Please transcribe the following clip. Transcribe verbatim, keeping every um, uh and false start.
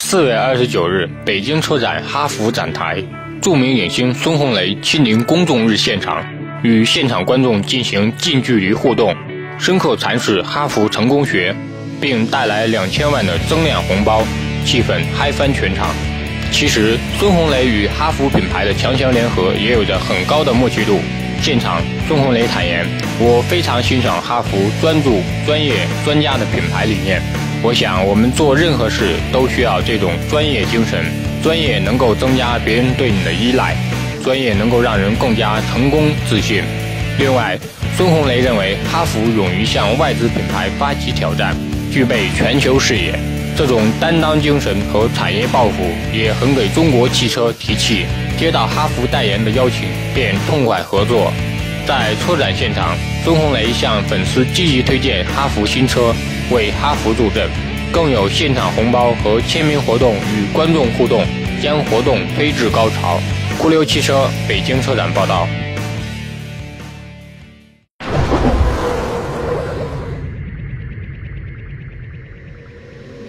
四月二十九日，北京车展哈弗展台，著名影星孙红雷亲临公众日现场，与现场观众进行近距离互动，深刻阐释哈弗成功学，并带来两千万的增量红包，气氛嗨翻全场。其实，孙红雷与哈弗品牌的强强联合也有着很高的默契度。现场，孙红雷坦言：“我非常欣赏哈弗专注、专业、专家的品牌理念。我想，我们做任何事都需要这种专业精神。专业能够增加别人对你的依赖，专业能够让人更加成功自信。”另外，孙红雷认为哈弗勇于向外资品牌发起挑战，具备全球视野。这种担当精神和产业抱负也很给中国汽车提气，接到哈弗代言的邀请便痛快合作。在车展现场，孙红雷向粉丝积极推荐哈弗新车，为哈弗助阵，更有现场红包和签名活动与观众互动，将活动推至高潮。酷溜汽车北京车展报道。